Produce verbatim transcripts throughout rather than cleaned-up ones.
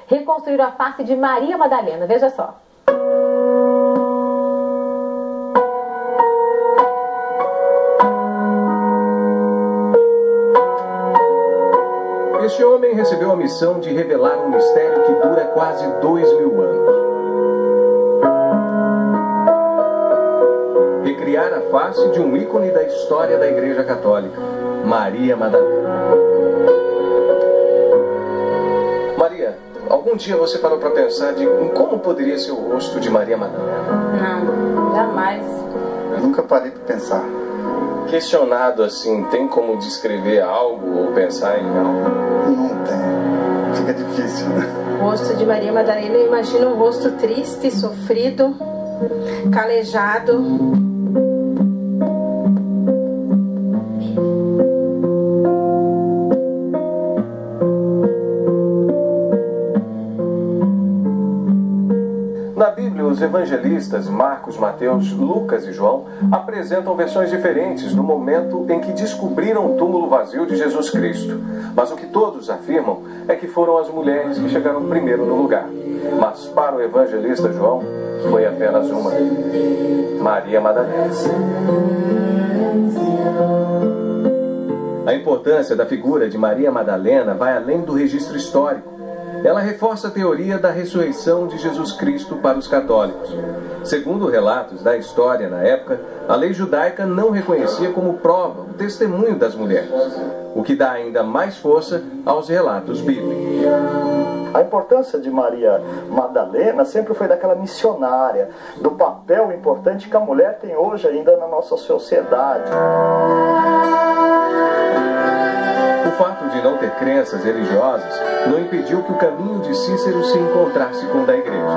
reconstruíram a face de Maria Madalena. Veja só. Este homem recebeu a missão de revelar um mistério que dura quase dois mil anos. Recriar a face de um ícone da história da Igreja Católica, Maria Madalena. Maria, algum dia você parou para pensar de em como poderia ser o rosto de Maria Madalena? Não, jamais. Eu nunca parei para pensar. Questionado assim, tem como descrever algo ou pensar em algo? Não tem. Fica difícil, né? O rosto de Maria Madalena, eu imagino um rosto triste, sofrido, calejado. Na Bíblia, os evangelistas Marcos, Mateus, Lucas e João apresentam versões diferentes do momento em que descobriram o túmulo vazio de Jesus Cristo. Mas o que todos afirmam é que foram as mulheres que chegaram primeiro no lugar. Mas para o evangelista João, foi apenas uma: Maria Madalena. A importância da figura de Maria Madalena vai além do registro histórico. Ela reforça a teoria da ressurreição de Jesus Cristo para os católicos. Segundo relatos da história na época, a lei judaica não reconhecia como prova o testemunho das mulheres, o que dá ainda mais força aos relatos bíblicos. A importância de Maria Madalena sempre foi daquela missionária, do papel importante que a mulher tem hoje ainda na nossa sociedade. O fato de não ter crenças religiosas não impediu que o caminho de Cícero se encontrasse com o da igreja.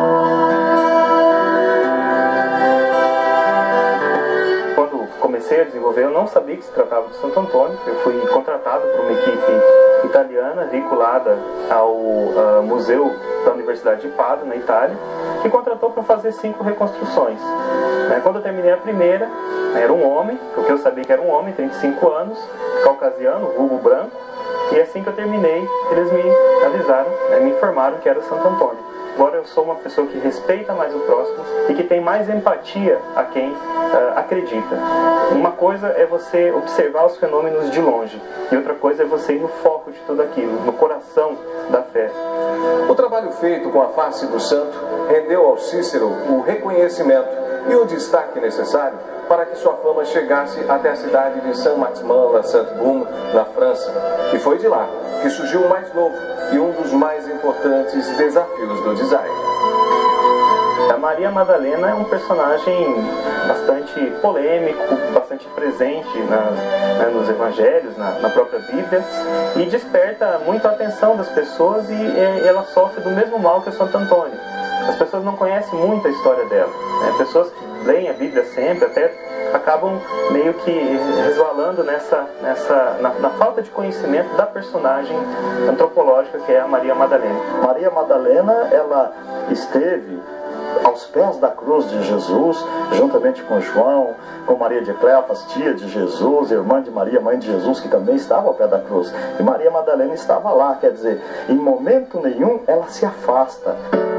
Quando comecei a desenvolver, eu não sabia que se tratava de Santo Antônio. Eu fui contratado por uma equipe italiana vinculada ao uh, Museu da Universidade de Padua, na Itália, que contratou para fazer cinco reconstruções. Né, quando eu terminei a primeira, era um homem, porque eu sabia que era um homem, trinta e cinco anos, caucasiano, vulgo branco, e assim que eu terminei, eles me avisaram, né, me informaram que era o Santo Antônio. Agora eu sou uma pessoa que respeita mais o próximo e que tem mais empatia a quem uh, acredita. Uma coisa é você observar os fenômenos de longe, e outra coisa é você ir no foco de tudo aquilo, no coração da fé. O trabalho feito com a face do santo rendeu ao Cícero o reconhecimento e o destaque necessário para que sua fama chegasse até a cidade de Saint-Maximin-la-Sainte-Baume, na França. E foi de lá que surgiu o mais novo e um dos mais importantes desafios do design. A Maria Madalena é um personagem bastante polêmico, bastante presente na, né, nos evangelhos, na, na própria Bíblia, e desperta muito a atenção das pessoas, e, e ela sofre do mesmo mal que o Santo Antônio. As pessoas não conhecem muito a história dela, né? Pessoas que leem a Bíblia sempre, até acabam meio que resvalando nessa, nessa, na, na falta de conhecimento da personagem antropológica que é a Maria Madalena. Maria Madalena, ela esteve aos pés da cruz de Jesus, juntamente com João, com Maria de Cleofas, tia de Jesus, irmã de Maria, mãe de Jesus, que também estava ao pé da cruz. E Maria Madalena estava lá, quer dizer, em momento nenhum ela se afasta.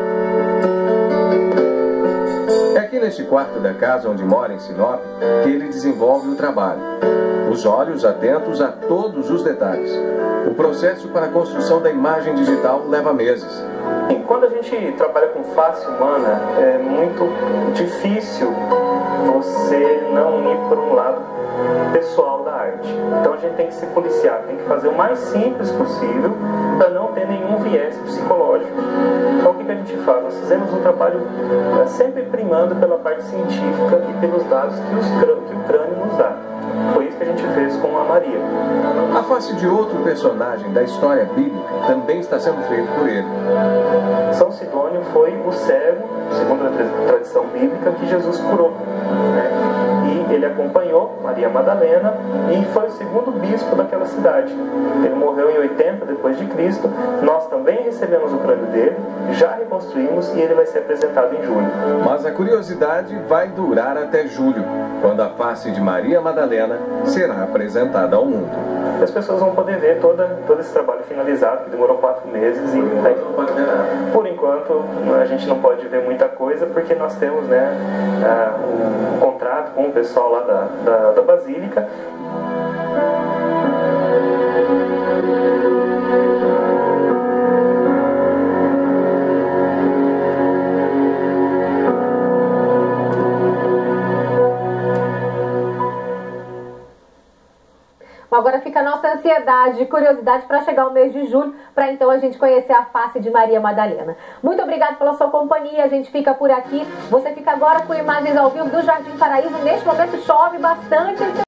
É aqui neste quarto da casa onde mora em Sinop que ele desenvolve o trabalho. Os olhos atentos a todos os detalhes. O processo para a construção da imagem digital leva meses. Quando a gente trabalha com face humana, é muito difícil você não ir por um lado pessoal da arte. Então a gente tem que se policiar, tem que fazer o mais simples possível para não ter nenhum viés psicológico. Então o que, que a gente faz? Nós fizemos um trabalho é, sempre primando pela parte científica e pelos dados que, os, que o crânio nos dá. Foi isso que a gente fez com a Maria. A face de outro personagem da história bíblica também está sendo feito por ele. São Sidônio foi o cego, segundo a tradição bíblica, que Jesus curou, né? E ele acompanhou Maria Madalena e foi o segundo bispo daquela cidade. Ele morreu em oitenta depois de Cristo. Nós também recebemos o crânio dele, já reconstruímos e ele vai ser apresentado em julho. Mas a curiosidade vai durar até julho, quando a face de Maria Madalena será apresentada ao mundo. As pessoas vão poder ver toda, todo esse trabalho finalizado, que demorou quatro meses. E aí não pode ver nada. enquanto a gente não pode ver muita coisa, porque nós temos, né, uh, um contrato com o pessoal lá da, da, da Basílica. Agora fica a nossa ansiedade e curiosidade para chegar o mês de julho, para então a gente conhecer a face de Maria Madalena. Muito obrigada pela sua companhia, a gente fica por aqui. Você fica agora com imagens ao vivo do Jardim Paraíso. Neste momento chove bastante.